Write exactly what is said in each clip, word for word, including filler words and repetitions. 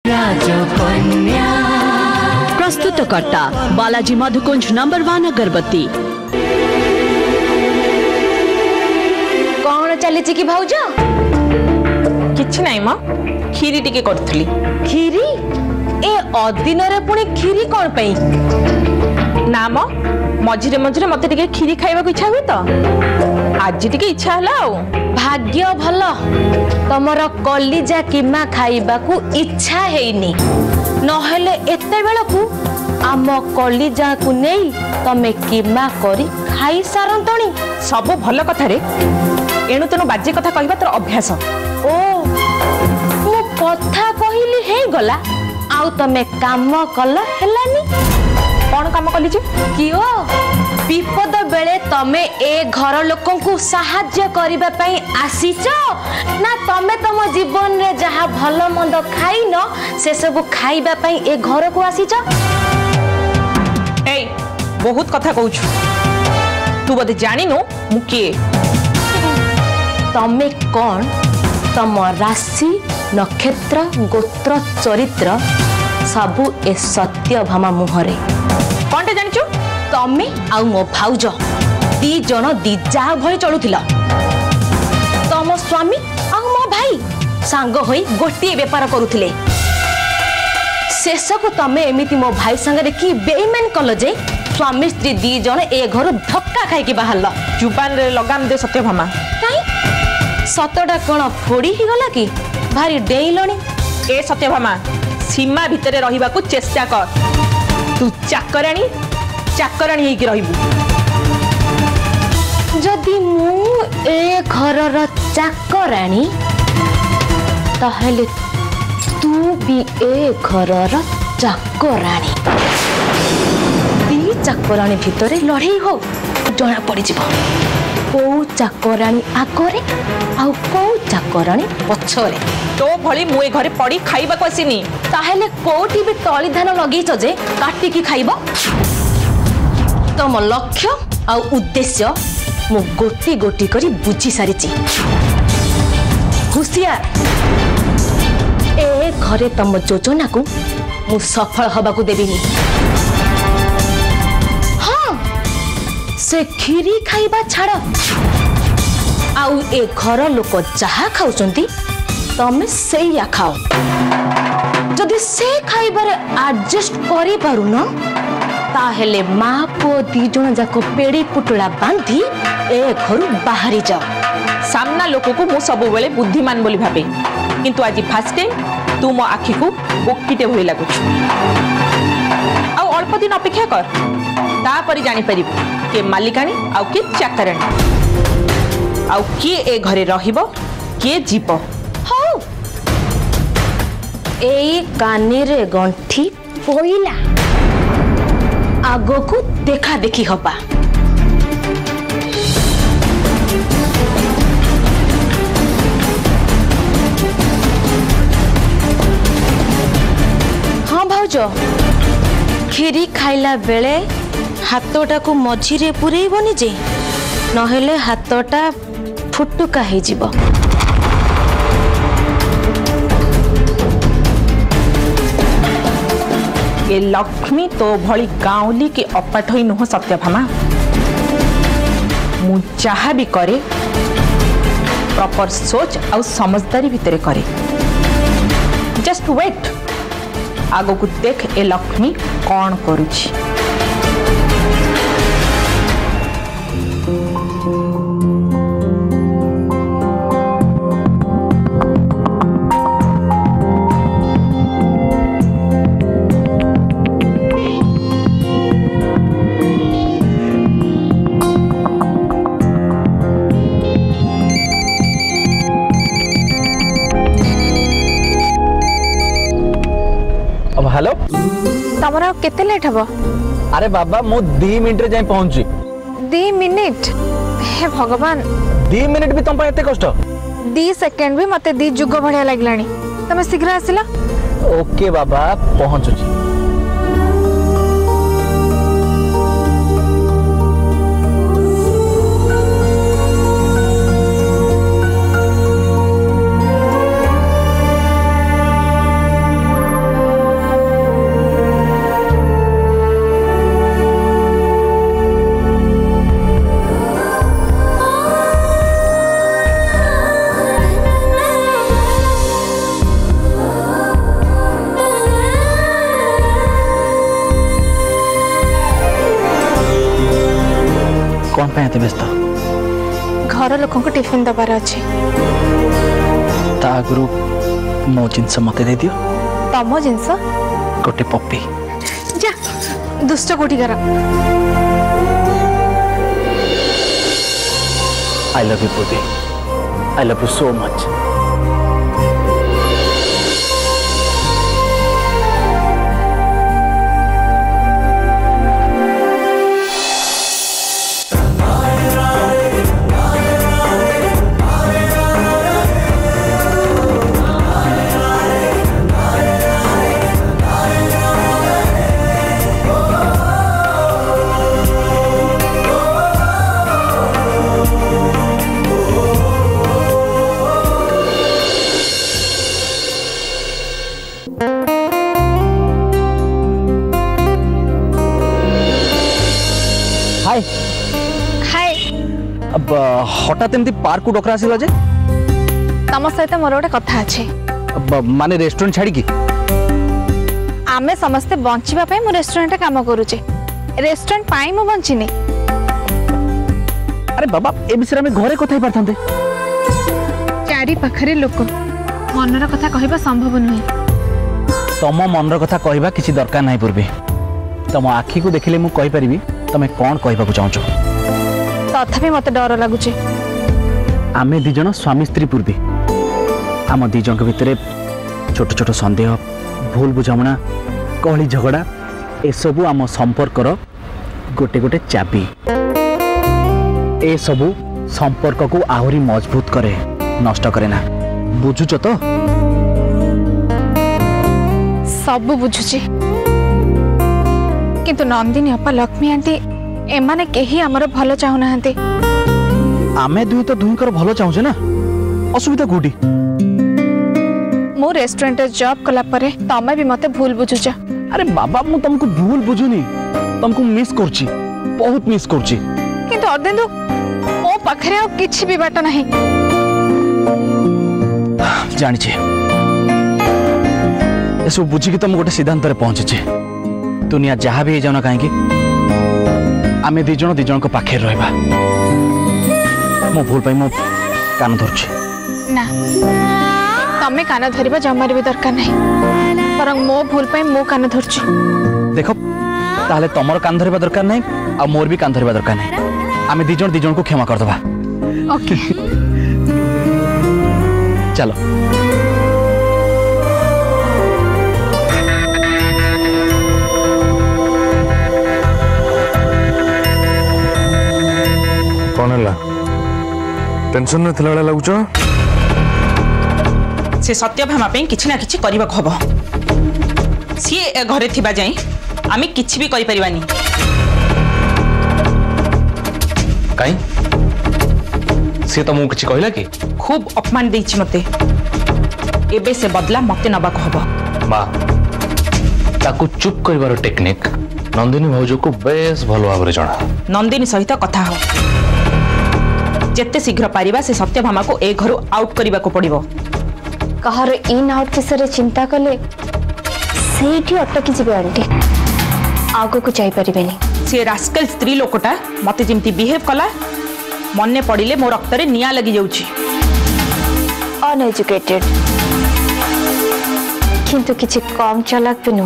राजकन्या प्रस्तुतकर्ता Balaji Madhukunj number one अगरबत्ती। कौन चली कि भाउज किछि नाही मां खीरी टिके करथली। खीरी ए अदिन रे पुणी खीरी कौन पई ना मां मझिरे मझिरे मते टिके खीरी खाइबा को इच्छा हुई तो आज टिके इच्छा हला। भाग्य भल तमर कलिजा किमा खाइबा को इच्छा हेनी नहेले एते बेलकू आम कलिजा को नहीं तमे किमा करी खाई सारंतणी। सब भल कथा रे एणु तेणु बाजे कथा कहबा तोर अभ्यास। ओ मु कथा कहिली हे गला आउ तमे काम कल हेलानी। कौन काम कली जे कियो विपद बेले तमे ए घर लोकों को सहाय्य करिबा पई आसीच ना तमे तम जीवन रे जहा भलो मंद खाई न से सब खाइबा पई ए घर को आसीच। ए बहुत कथा कहूछु तू बदे जानी नो मु के तमे कौन तम राशि नक्षत्र गोत्र चरित्र सबु ए सत्य भामा मुहरे कौनटे जानिचु तमे आउ मो भाउज दी जन दी जा भई चलुथिला। तम स्वामी आउ मो भाई सांग होई गोटी व्यापार करुथिले शेषक तमे एमिति मो भाई संगे की बेईमान कल जे स्वामी स्त्री दी जन ए घर धक्का खाई के बाहरल। जुबान रे लगाम दे सत्यभामा। काई सतटा कोन फोड़ी ही गला कि भारी डेइलणी। ए सत्यभामा सीमा भितरे रहिबा को चेष्टा कर। तू चाकराणी चाकराणी ही रहिबू। जदि मु ए घरर चाकराणी ताहले तू भी ए घरर चाकराणी। दी चाकराणी भितरे लड़ाई हो जना पड़ी जीव को चाकराणी आगरे आउ को चाकराणी पछरे। तो भली मु ए घरे पड़ी खाइबा को आसीनी ताहले कोठी भी तली धान लगेइछ जे काटी की खाइबो। तम लक्ष्य आउ उद्देश्य मु गोटी गोटी करी बुझी सारिची। हुसियार ए घरे तम योजना को मु सफल हबा को देबिनी। हाँ से खीरी खाइबा छाड़ आउ ए घर लोक जहा खाउचंती तमे सेया खाओ। जदि से खाइबारे एडजस्ट करि पारुन ताहेले माँ पुओ दी जण जाको पेड़ी पुटुला बांधी ए घरु बाहरी जाओ। सामना लोक को मु सब बेले बुद्धिमान बोली भाबे किंतु आज फर्स्ट टाइम तू मो आखी को बोकीटे भई लागुछ। आ अल्प दिन अपेक्षा कर तापरि जानि परिबु के मालिकाणी आ के चाकराणी आ के ए घरे रहिबो के जीव। हौ ए कानी रे गंठी पोइला आगो को देखा देखी हबा। हाँ भाउज खीरी खाइला बेले हाथटा को मझिरे पुरेइबनी जे नहेले हाथटा फुटुका हे जीव। ए लक्ष्मी तो भली गाँवली के अपाठई नुह सत्यभामा। मु जहा भी करे प्रॉपर सोच और समझदारी भितरे करे। जस्ट वेट आगो को देख ए लक्ष्मी कौन करुछि। हेलो तमरा केते लेट हबो? अरे बाबा मु दी मिनिट रे जाई पहुंची। दी मिनिट? हे भगवान दी मिनिट भी तुम पे एते कष्ट? दी सेकंड भी मते दी जुग बढ़िया लागलानी। तमे शीघ्र आसिला। ओके बाबा पहुंचुची। कौन पे एते व्यस्त घर लोक टिफिन दबार अच्छे ता आगु मो जिनस मते दे दियो तम जिनस गोटे पप्पी जा दुष्ट कोठी कर आई love you Purvi I love you so much हाय हाय अब हठात एमती पार्क को डकरा आसिला जे तम सहित मोर गोटे कथा अच्छे अब माने रेस्टोरेंट छाड़ी की आमे समस्ते बंचिबा पई मु रेस्टोरेंट काम करूचे रेस्टोरेंट पाई मु बंचिनी अरे बाबा ए विषय में घरे कथा पारथांते चारि पाखरे लोक मनर कथा कहबा संभव नुहे तम मनर कथा कहबा किसी दरकार नाही पूर्वी तम आखी को देखिले मु कहि परिबी तमे कोन कहबा को चाहछो तथापि मते डर लागुचे आमे दी जण स्वामी स्त्री पूर्वी आम दी जण भितरे छोट छोट संदेह भूल बुझामणा कहली झगड़ा ए सबु आम संपर्कर गोटे गोटे चाबी ए सबु संपर्क को आहुरी मजबूत करे नष्ट करे ना बुझुच तो सब बुझुची किंतु नंदिनी अपा लक्ष्मी आंटी एमाने केही हमर भलो चाहू नाहंती आमे दुई तो दुईकर भलो चाहूछे ना असुविधा कोठी मो रेस्टोरेंट जॉब कला परे तमे भी मते भूल बुझुच अरे बाबा मु तुमको भूल बुझुनी तुमको मिस करची बहुत मिस करची किंतु अर्धेंदु मो पाखरे आ किछि भी बाट नाही जानी छे एसो बुझी कि तुम गोटे सिद्धांत रे पहुंचे छे दुनिया जहाँ भी जाना कहीं आमे दी जण दी जण को पाखे रहबा मो भूल पाई मो कान धरछि ना तमे कान धरिबा जमार भी दरकार नहीं पर मो भूल पाई मो कान धरछु देखो ताले तमर कान धरिबा दरकार नहीं आ मोर भी कान धरिबा दरकार नहीं आमे दी जण दी जण को क्षमा कर दबा ओके चलो कौन है टेंशन में थिला लगुच से सत्यभामा पे किछि ना किछि करबा खबो सी घरे थिबा जाई आमी किछि भी करि परिबानी काई से तो मु किछि कहला कि खूब अपमान देछि मते एबे से बदला मते नबा कहबो मां ताकू चुप करबार टेक्निक नंदिनी भौज को बेस भलो भाबरे जणा नंदिनी सहित कथा हो जेते शीघ्र पारिबा से सत्यभामा को ए घरु आउट करबा को पड़िबो कहार इन आउट विषय चिंता कले सेठी अटकी जिबे आंटी आगो को जाई परिबेनी से रास्कल स्त्री लोकटा मते जिमती बिहेव कला मन्ने पड़िले मो रक्त रे निया लगी जाउची अनएजुकेटेड किंतु किछि कम चालाक बिनु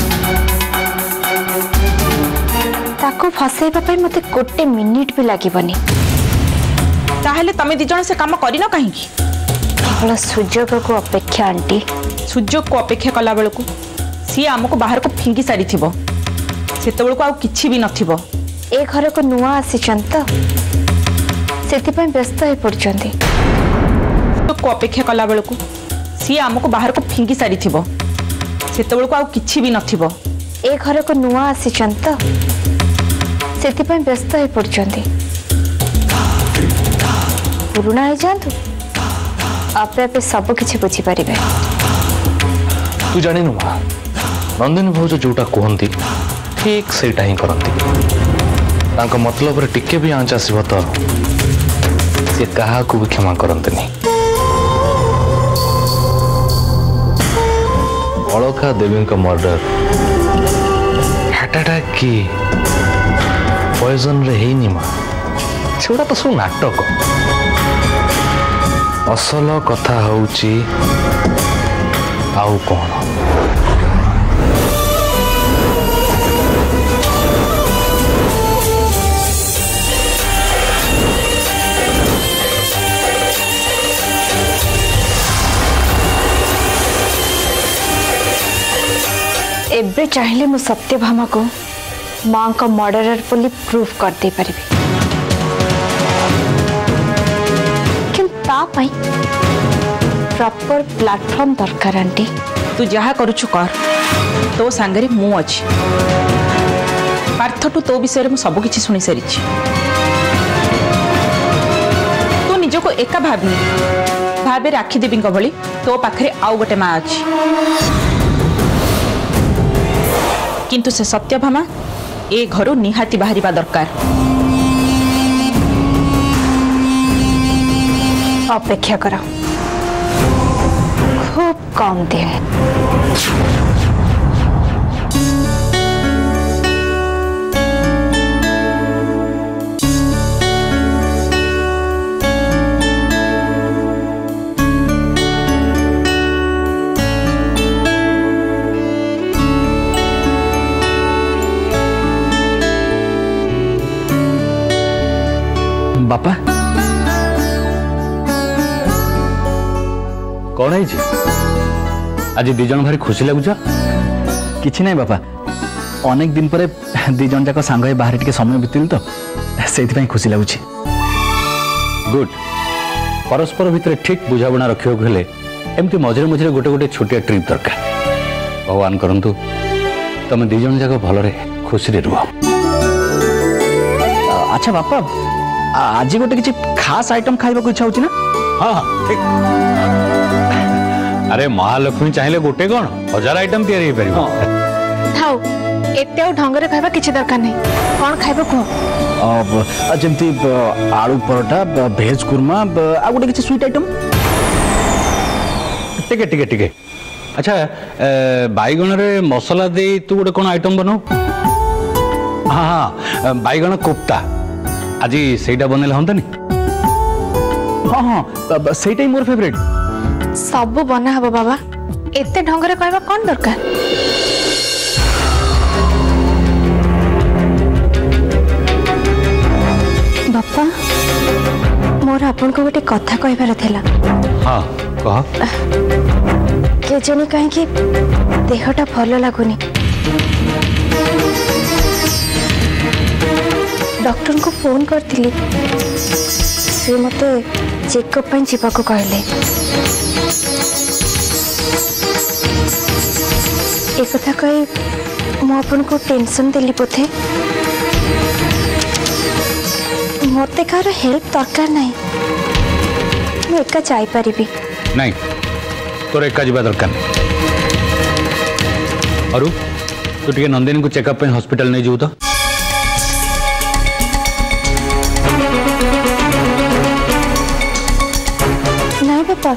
ताको फसेबा पई मते गोटे मिनिट भी लागिबनी ताहले तमे दी जण से काम करिनो काहे की केवल सुजोग को अपेक्षा आंटी सुजोग को अपेक्षा कला बेल को सी आमको बाहर को फिंगी सारी थिबो सेते बेल को आ किछि भी नथिबो ए घर को नुआ आसीचन तो सेति पय व्यस्त हे पड़चंती को अपेक्षा कला बेल को सी आमको बाहर को फिंगी सारी थिबो सेते बेल को आ किछि भी नथिबो ए घर को नुआ आसीचन तो सेति पय व्यस्त हे पड़चंती पुराना है जानतु आपे आपे सब किछि बुझी परिबे तू जानी नु मां नंदिनी भौज जोटा कहंती ठीक सेटा ही करंती तांको मतलब रे टिके भी आंच आसीबो तो से कहा को भी क्षमा करंतनी बड़का देवी का मर्डर हार्ट अटैक की पॉइजन रे हेनी मां सेगुड़ा तो सब नाटक असल कथा हूँ आउ कौन एबे चाहिए मु सत्यभामा को माँ का मर्डरर बोली प्रूव कर दे परिबे कि प्रॉपर प्लेटफॉर्म दरकार आंटी। तू जहा करुछु कर तो सांगरे मु अछि पार्थटू तो विषय में सब किछि सुनी सारी तू निज को एका भावनी भावे राखी देवी भली तो पाखरे आउ गोटे माँ अछि किंतु से सत्यभामा ए घरु निहाती बाहरिबा दरकार। अपेक्षा करा खूब कम दिन। बापा कौन है आज दिज भारी खुशी लगुच कि ना बापा अनेक दिन पर दिज जाक सांग बाहर टे समय बीतल तो से खुशी लगुच गुड परस्पर भितर ठीक बुझाणा रखा हेले एमती मझे मझे गोटे गोटे छोटिया ट्रिप दरकार भगवान करंतु तुम दिज जाक भलरे खुशी रुह। अच्छा बापा आज गोटे किसी खास आइटम खाइबा को इच्छा होची ना? हाँ हाँ ठीक। अरे महालक्ष्मी चाहिए गोटे कौन हजार आइटम तैयारी कर थाउ एते ढंगरे खाइबा किछि दरकार नहीं कौन खाइबा को अब जेमती आलू परोठा भेज कुरमा आ गोटे किछि स्वीट आइटम ठीक है ठीक है ठीक है। अच्छा बैगण रे मसला दे तू गोटे कौन आइटम बनाऊ? हाँ हाँ बैगण कोफ्ता आज सेटा बनले हंतनी? हाँ हाँ सेटा ही मोर फेवरेट। सब बना हबो बाबा एते ढंगरे कहबा कौन दरकार? बापा मोर आपन को गोटे कथा कहबार थिला। हाँ कह। के जने कहीं कि देहटा भल लागुनी डॉक्टर को फोन करती से मते चेकअप ପାଇଁ ଯିବାକୁ କହିଲେ ए कथा कही मु आपन को टेंशन देली पथे मते कार हेल्प दरकार नहीं मु एका जाई परिबी नहीं तोर एका जीवा दरकार नहीं अरु तू टिके नंदिनी को चेकअप ପାଇଁ हॉस्पिटल नहीं जीव तो नहीं बापा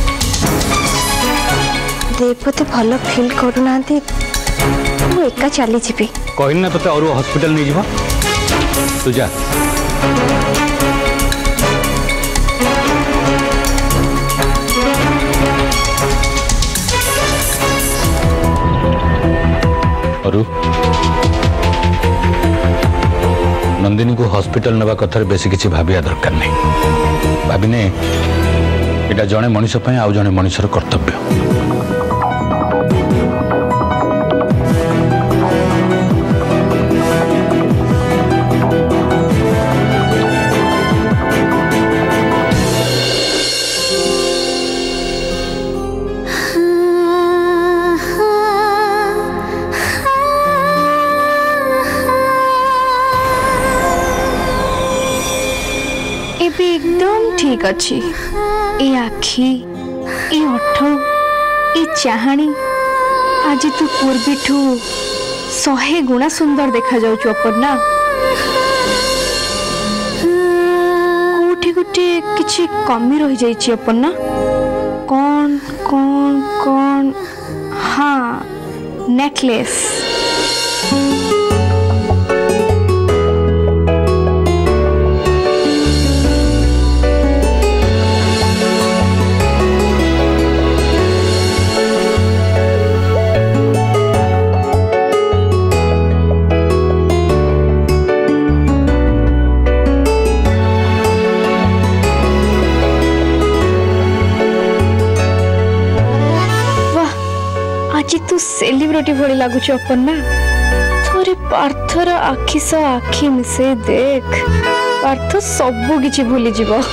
देवपति भल फिल करूना मु एका चली जीवी कहली ना तोते और हॉस्पिटल नहीं जीवा तू जा अरु नंदिनी को हॉस्पिटल नवा कथार बेसी किसी भाविया दरकार नहीं भाविने एटा जने मनुष्य पय आउ जने मनुष्यर कर्तव्य एकदम ठीक अच्छी ए आखि ए ओठ ए चाहाणी आज तू पूर्वी ठू शहे गुणा सुंदर देखा जाउछु अपर्णा कोठी गोटे किछि कमी रहि जाइछि अपर्णा कौन कौन कौन हाँ नेकलेस सेलिब्रिटी भली लगुच अपना थोड़ी पार्थर आखि सह आखि मिसे देख पार्थ सबु किछि भूली जीवो।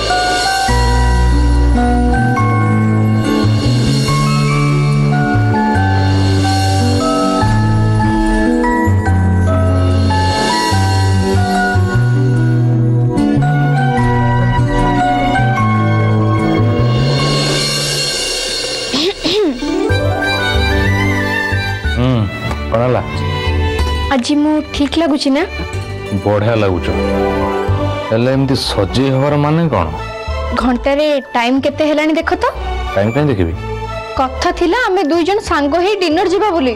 आज मु ठीक लगुच ना? बढ़िया लगुच। हेले एमती सजे हवर माने कोन? घंटारे टाइम केते हेलानी देखो तो? टाइम काई देखबी? कथा थिला हमें दुई जन सांगो ही डिनर जीवा बोली।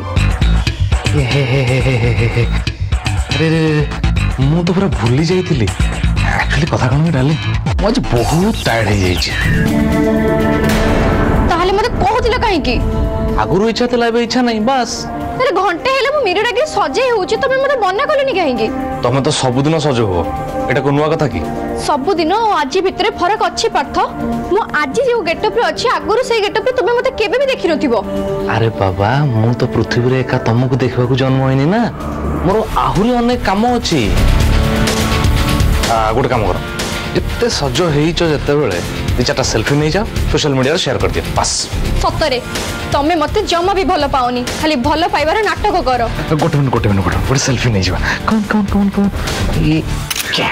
अरे रे मु तो पूरा भूली जाइतिली। एक्चुअली कथा कोन डाली मु आज बहुत टायर्ड हे जाई छी। ताहले मते कहतिला काहे की? आगुरु इच्छा तला बे इच्छा नहीं बस। अरे घंटे हेले मु मिरर आगे सजे होउची तमे मते बन्ना कलनी काहे की? तमे तो सब दिन सजो हो। एटा को नुवा कथा की? सब दिन आज भितरे फरक अछि पार्थ। मु आज जे गेटअप रे अछि आगुरु से गेटअप रे तमे मते केबे भी देखि नथिबो। अरे बाबा मु तो पृथ्वी रे एका तमको देखबा को जन्म होइनी ना। मोर आहुरी अनेक काम अछि। आ गुड काम कर। एते सजो हेइचो जते बेले दि चारटा सेल्फी नै जा सोशल मीडिया रे शेयर कर दिया बस। सतरे तमे मते जमा भी भलो पाओनी खाली भलो पाइबार नाटक करो। गोटे मिनट गोटे मिनट गोटे सेल्फी नै जा। कौन कौन कौन कौन ये क्या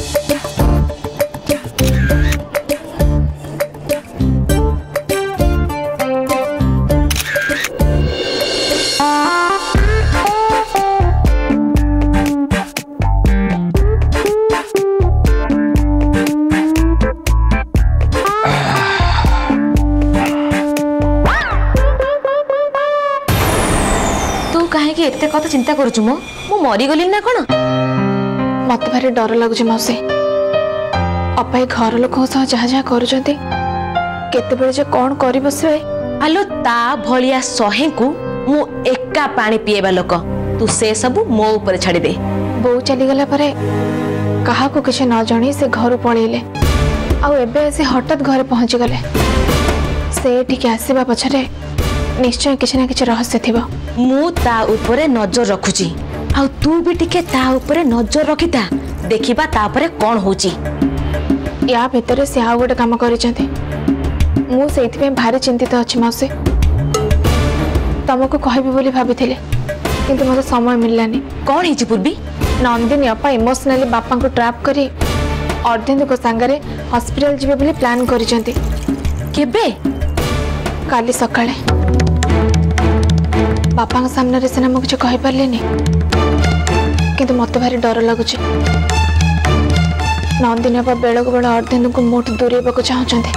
एते कथा चिंता करूछु मो मो मरी गली ना कोन? मत भारी डर लागुछ मौसे। अपा घर लोक सह जहा जहा करूछंती केते बेले जे कोन करि बसबे। आलो ता भलिया सहे को मु एका पानी पिएबा लोक तू से सब मो ऊपर छाड़ी दे। बो चली गला परे कहा को किछ न जानी से घर पळेले आ एबे से हठात घर पहुंची गले। से ठीक आसीबा पछरे निश्चय किछ ना किछ रहस्य थिबा। मु ता ऊपर नजर रखुची आ तू भी टिके ता ऊपर नजर रखिता देखिबा ता ऊपर कोन होची। या भीतर से आ गोटे काम करिसंती मु सेति पे भारी चिंतित अछि मौसे। तमको कहबी बोली भाबिथिले किंतु मते समय मिललानी। कोन हिची पूर्वी? नंदिनी अपा इमोशनली बापा को ट्रैप करी अर्धेंदु को संगरे हॉस्पिटल जिबे बोली प्लान करिसंती। केबे? काली सकाळे। बापा सामने रे सेना मु किछ कहि परलेनी किंतु मते भारी डर लागुची। नंदिनी अपा बेଳ को बेଳ अर्धेंदु को मोट दूरेबा को चाहउचंते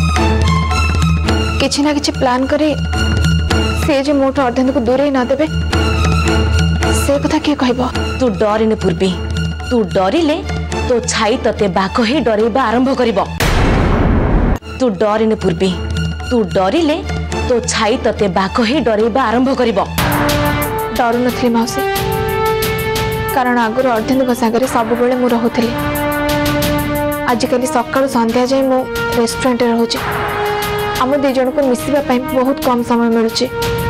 किछ ना किछ प्लान करी से जे मोट अर्धेंदु को दूरे न देबे से कथा के कहबो। तू डरिने पूर्वी तू डरिले तो छाई तते बाक ही डरेबा आरंभ करिवो। तू डरिने पूर्वी तू डरिले तो छाई तते बाक ही डरेबा आरंभ करिवो। डरु नथली मौसी कारण आगुर अर्धेंदु सागरे सब बेले मु रहुथली। आजिकली सकाळु संध्या जाय मु रेस्टोरेंट रहउची। हम दे जण को मिसिबा पई बहुत कम समय मिलुची।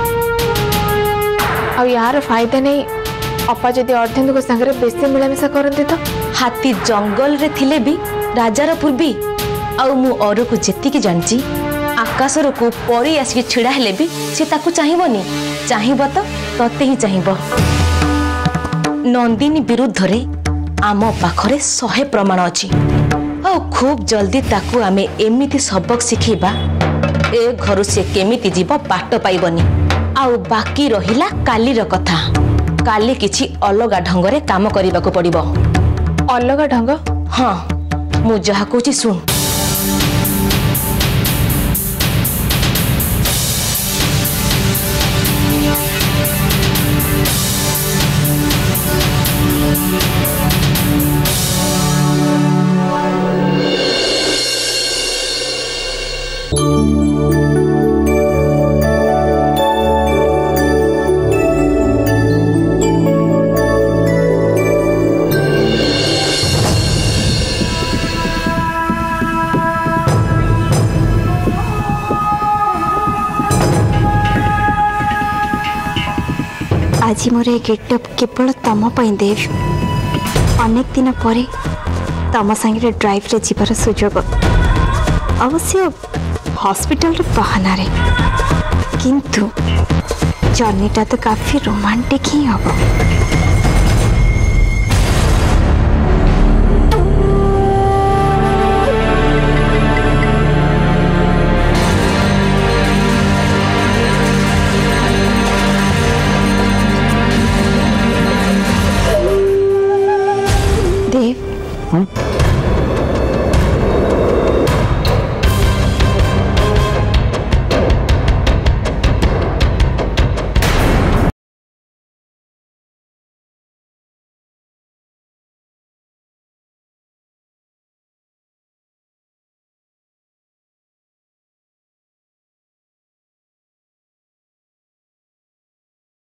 आ यार फायदा नहीं अपा जदि अर्धेंदु सागरे बेसी मिलामिशा करते तो हाथी जंगल रे थिले भी राजार पूर्वी आउ मु और को जेति की जानची आकाश रो को परी आसी छिड़ा हेले भी से ताकू चाहिबोनी चाहिबो तो तते ही चाहिबो। नंदिनी विरुद्ध रे आम पाखरे सहे प्रमाण अछि आ खूब जल्दी ताकू आमे एमिति सबक सिखिबा ए घरु से केमिति जीव बाट पाइबनी। आउ बाकी रहिला काली रो कथा। काली किछि अलगा ढंगरे काम करिबाको पड़िबो। अलगा ढंग? हाँ मु जहा कहूची सुन। आज मोर ए गेटअप केवल तम देव अनेक दिन पर तम सांगे ड्राइव रे जीवार सुजोग अवश्य हॉस्पिटल बहाना रे किंतु जर्नीटा तो काफी रोमांटिक ही हम।